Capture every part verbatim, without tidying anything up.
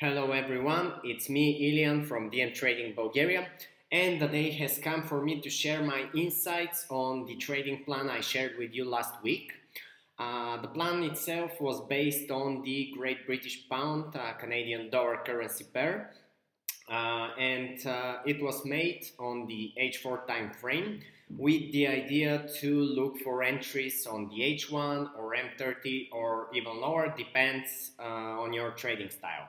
Hello everyone, it's me Ilian from D M Trading Bulgaria, and the day has come for me to share my insights on the trading plan I shared with you last week. Uh, the plan itself was based on the Great British Pound uh, Canadian dollar currency pair, uh, and uh, it was made on the H four time frame with the idea to look for entries on the H one or M thirty or even lower, depends uh, on your trading style.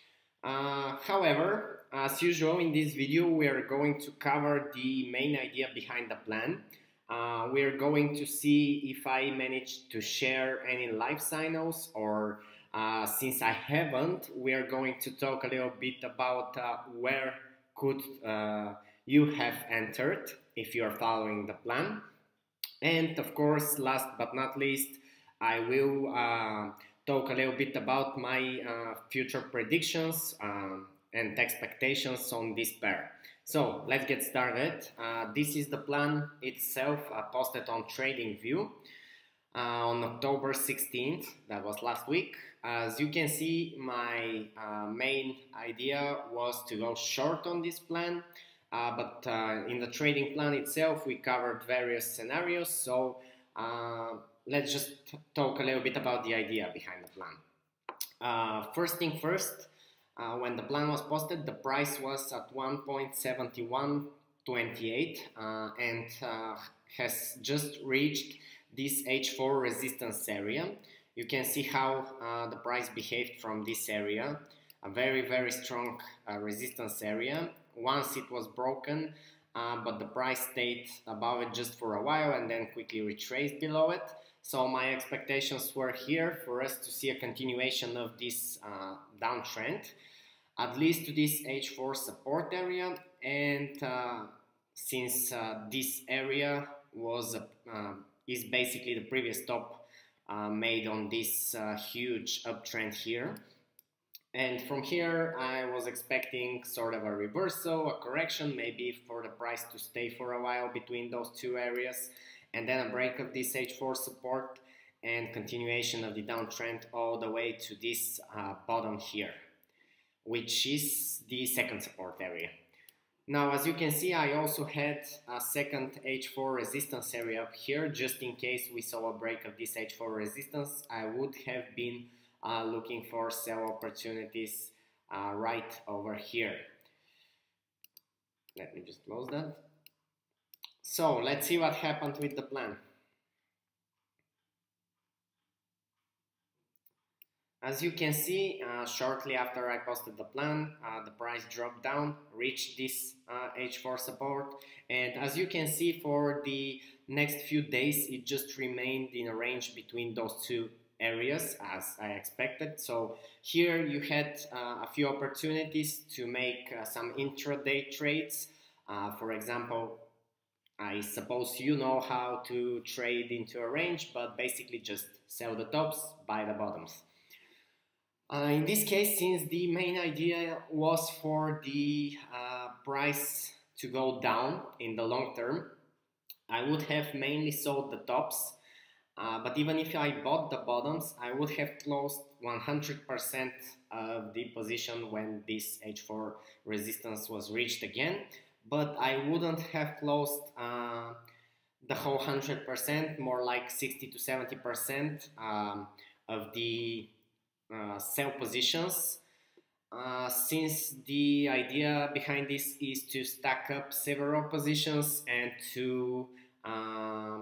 Uh, however, as usual in this video, we are going to cover the main idea behind the plan. Uh, we are going to see if I managed to share any live signals, or uh, since I haven't, we are going to talk a little bit about uh, where could uh, you have entered if you are following the plan. And of course, last but not least, I will uh, talk a little bit about my uh, future predictions um, and expectations on this pair. So let's get started. Uh, this is the plan itself, uh, posted on TradingView uh, on October sixteenth. That was last week. As you can see, my uh, main idea was to go short on this plan. Uh, but uh, in the trading plan itself, we covered various scenarios. So uh, let's just talk a little bit about the idea behind the plan. Uh, first thing first, uh, when the plan was posted, the price was at one point seven one two eight uh, and uh, has just reached this H four resistance area. You can see how uh, the price behaved from this area, a very, very strong uh, resistance area. Once it was broken, uh, but the price stayed above it just for a while and then quickly retraced below it. So my expectations were here for us to see a continuation of this uh, downtrend, at least to this H four support area. And uh, since uh, this area was uh, is basically the previous top uh, made on this uh, huge uptrend here. And from here, I was expecting sort of a reversal, a correction, maybe for the price to stay for a while between those two areas, and then a break of this H four support and continuation of the downtrend all the way to this uh, bottom here, which is the second support area. Now, as you can see, I also had a second H four resistance area up here, just in case we saw a break of this H four resistance. I would have been Uh, looking for sell opportunities uh, right over here. Let me just close that. So let's see what happened with the plan. As you can see, uh, shortly after I posted the plan, uh, the price dropped down, reached this uh, H four support, and as you can see, for the next few days it just remained in a range between those two areas as I expected. So here you had uh, a few opportunities to make uh, some intraday trades. Uh, for example, I suppose you know how to trade into a range, but basically just sell the tops, buy the bottoms. Uh, in this case, since the main idea was for the uh, price to go down in the long term, I would have mainly sold the tops. Uh, but even if I bought the bottoms, I would have closed one hundred percent of the position when this H four resistance was reached again. But I wouldn't have closed uh, the whole one hundred percent, more like sixty to seventy percent um, of the uh, sell positions. Uh, since the idea behind this is to stack up several positions and to uh,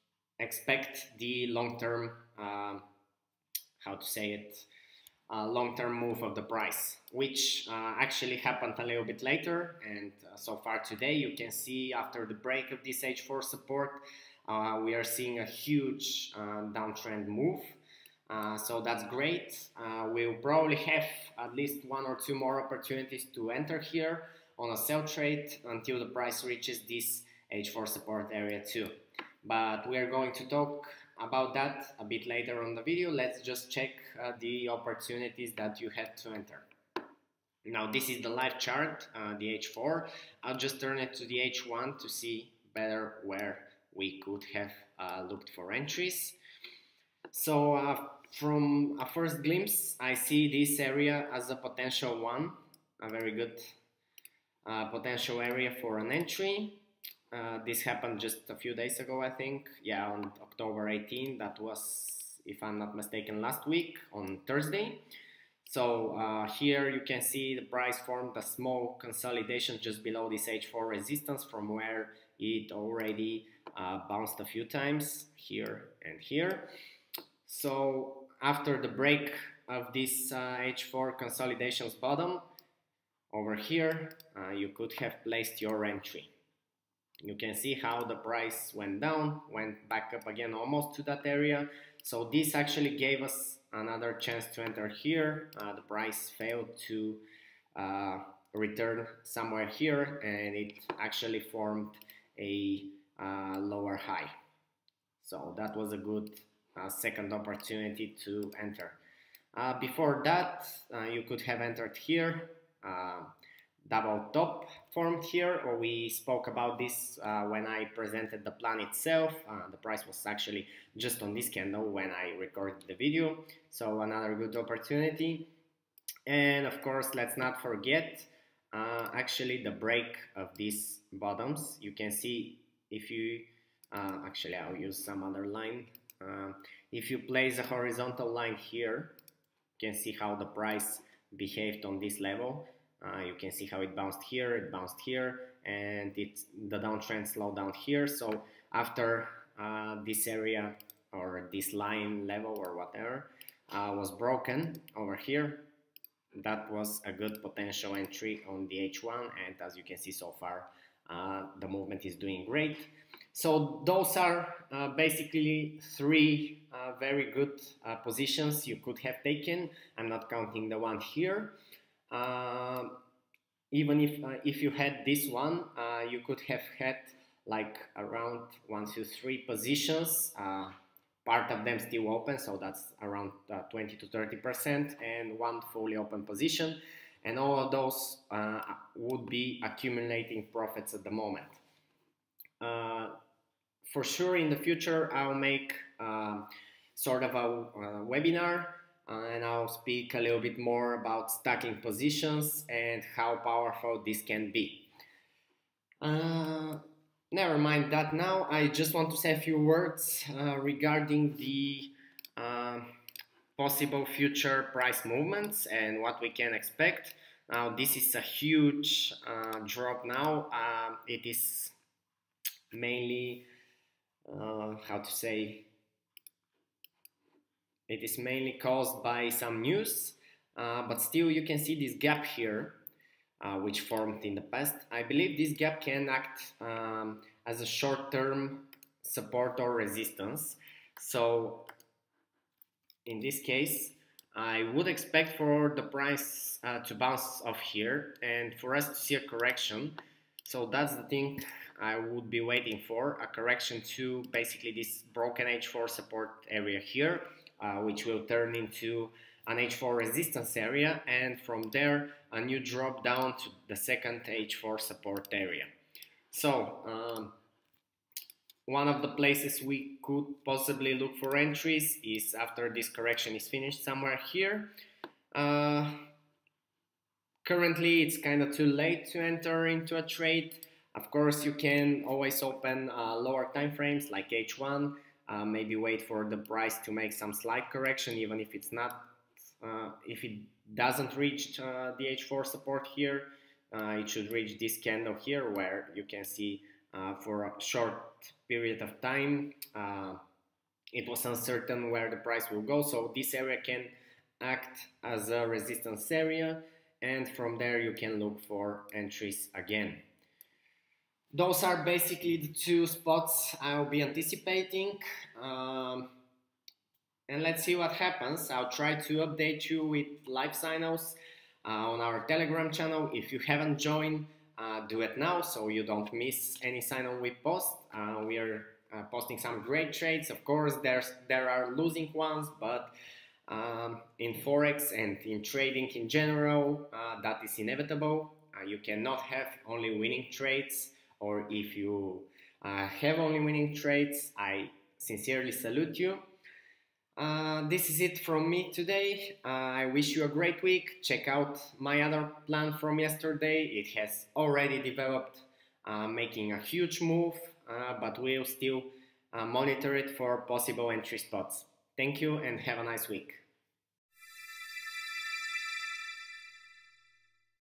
expect the long-term, uh, how to say it, uh, long-term move of the price, which uh, actually happened a little bit later. And uh, so far today, you can see after the break of this H four support, uh, we are seeing a huge uh, downtrend move. Uh, so that's great. Uh, we'll probably have at least one or two more opportunities to enter here on a sell trade until the price reaches this H four support area too. But we are going to talk about that a bit later on the video. Let's just check uh, the opportunities that you had to enter. Now this is the live chart, uh, the H four. I'll just turn it to the H one to see better where we could have uh, looked for entries. So uh, from a first glimpse, I see this area as a potential one, a very good uh, potential area for an entry. Uh, this happened just a few days ago, I think. Yeah, on October eighteenth. That was, if I'm not mistaken, last week on Thursday. So uh, here you can see the price formed a small consolidation just below this H four resistance from where it already uh, bounced a few times here and here. So after the break of this uh, H four consolidations bottom over here, uh, you could have placed your entry. You can see how the price went down, went back up again almost to that area. So this actually gave us another chance to enter here. Uh, the price failed to uh, return somewhere here, and it actually formed a uh, lower high. So that was a good uh, second opportunity to enter. Uh, before that, uh, you could have entered here. Uh, double top formed here, or we spoke about this uh, when I presented the plan itself. Uh, the price was actually just on this candle when I recorded the video, so another good opportunity. And of course, let's not forget uh, actually the break of these bottoms. You can see if you uh, actually I'll use some other line. Uh, if you place a horizontal line here, you can see how the price behaved on this level. Uh, you can see how it bounced here, it bounced here, and it's the downtrend slowed down here. So after uh, this area or this line level or whatever uh, was broken over here, that was a good potential entry on the H one, and as you can see so far, uh, the movement is doing great. So those are uh, basically three uh, very good uh, positions you could have taken. I'm not counting the one here. Uh, even if uh, if you had this one, uh, you could have had like around one, two, three positions. Uh, part of them still open, so that's around uh, twenty to thirty percent, and one fully open position, and all of those uh, would be accumulating profits at the moment. Uh, for sure, in the future, I'll make uh, sort of a, a webinar. Uh, and I'll speak a little bit more about stacking positions and how powerful this can be. Uh, never mind that now. I just want to say a few words uh, regarding the uh, possible future price movements and what we can expect. Now, this is a huge uh, drop now. Uh, it is mainly, uh, how to say, It is mainly caused by some news, uh, but still you can see this gap here, uh, which formed in the past. I believe this gap can act um, as a short-term support or resistance. So in this case, I would expect for the price uh, to bounce off here and for us to see a correction. So that's the thing I would be waiting for, a correction to basically this broken H four support area here. Uh, which will turn into an H four resistance area, and from there a new drop down to the second H four support area. So um, one of the places we could possibly look for entries is after this correction is finished, somewhere here. Uh, currently it's kind of too late to enter into a trade. Of course, you can always open uh, lower time frames like H one. Uh, maybe wait for the price to make some slight correction, even if it's not, uh, if it doesn't reach uh, the H four support here, uh, it should reach this candle here, where you can see uh, for a short period of time uh, it was uncertain where the price will go. So this area can act as a resistance area, and from there you can look for entries again. Those are basically the two spots I'll be anticipating, um, and let's see what happens. I'll try to update you with live signals uh, on our Telegram channel. If you haven't joined, uh, do it now so you don't miss any signal we post. Uh, we are uh, posting some great trades. Of course, there's there are losing ones, but um, in Forex and in trading in general, uh, that is inevitable. Uh, you cannot have only winning trades. Or if you uh, have only winning trades, I sincerely salute you. Uh, this is it from me today. Uh, I wish you a great week. Check out my other plan from yesterday. It has already developed, uh, making a huge move, uh, but we'll still uh, monitor it for possible entry spots. Thank you and have a nice week.